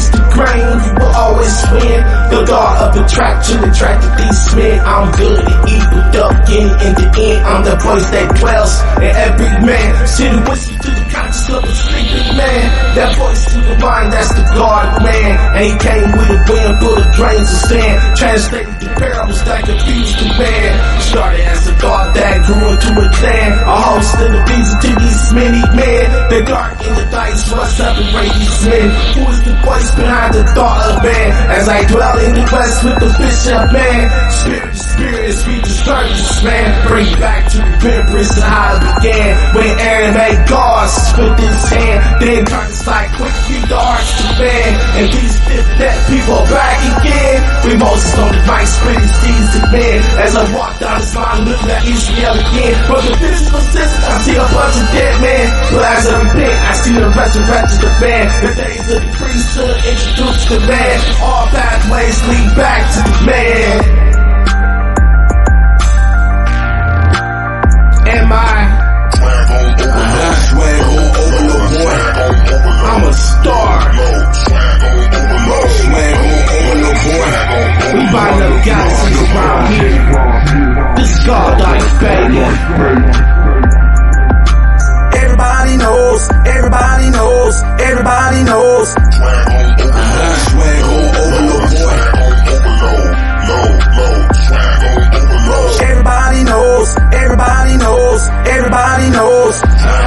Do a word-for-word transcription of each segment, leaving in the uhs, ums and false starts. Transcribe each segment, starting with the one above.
against the grain, you will always win. The law of attraction attracted these men. I'm good and evil, up again. In the end, I'm the voice that dwells in every man. Sending whiskey to the conscience of a sleeping man. That voice to the mind, that's the God of man. And he came with a wind, full of grains of sand. Translated the parables that confused the man. Started as a thought that grew into a clan. A host of the reason to these many men. The dark in the dice, what separate these men? Who is the voice behind the thought of man? As I dwell in the west with the bishop man. Spirit to spirit, speed to service man. Bring you back to remembrance and how it began. When Aaron made gods with his hand. Then darkness like quick feet the hearts to fan. And these stiff neck people back again. With Moses on the mic spitting seeds of men. As I walk down this line looking at Israel again. But the physical sense, I see a bunch of dead men. But as I repent, I see the resurrected the man. The days of the priesthood introduced the man. All pathways lead back to the man. Am I? Swag on overload, boy. I'm a star. Swag on overload, boy. We bind up galaxies around here. This is God like baby. Everybody knows, everybody knows, everybody knows. Swag on overload, boy. Everybody knows, everybody knows, everybody knows.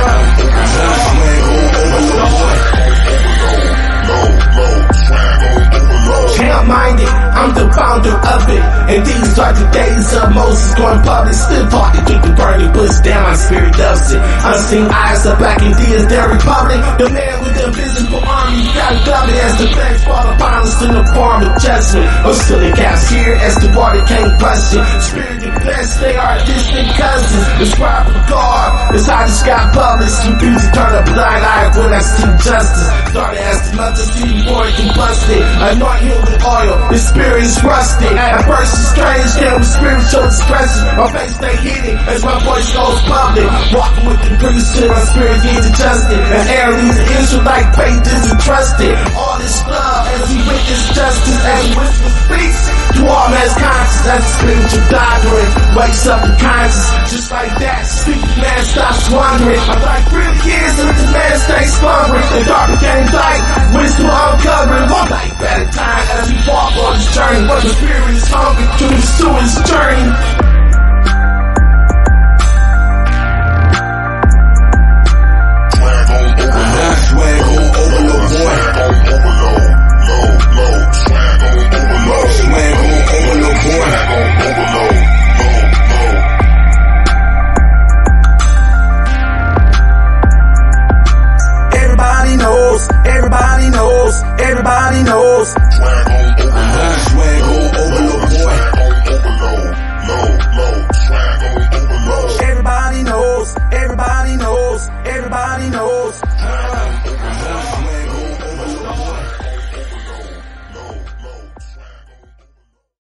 Champ-minded, I'm the founder of it. And these are the days of Moses going public. Still talking to the burning bush down, my spirit does it. Unseen eyes are back in Dia's their republic. The man with the invisible army got governed as the flags fall upon us in the form of judgment. I'm still in caps here as the water can't question. Spirit and flesh, they are distant cousins. The scribe of God is how this got published. Confused, turn a blind eye when I see justice. Started as the mother see before it combusted. Anoint him with oil, the spirit is rusted. At first it's strange, then with spiritual expression. My face stay hidden as my voice goes public. Walking with the priesthood, my spirit gets adjusted. And Aaron leads the Israelite faith is entrusted. All this love as we witness justice, as we whisper speaks to all man's conscience. As the spiritual doctrine wakes up the conscience. Just like that, stupid man stops wandering. I'm like three years and the man stays slumbering. The dark became light, wisdom uncovering. One light at a time as we walk on this journey. But the spirit is hungry to pursue his journey. Swag on overload, boy. Swag on overload, boy. Everybody knows, everybody knows, everybody knows.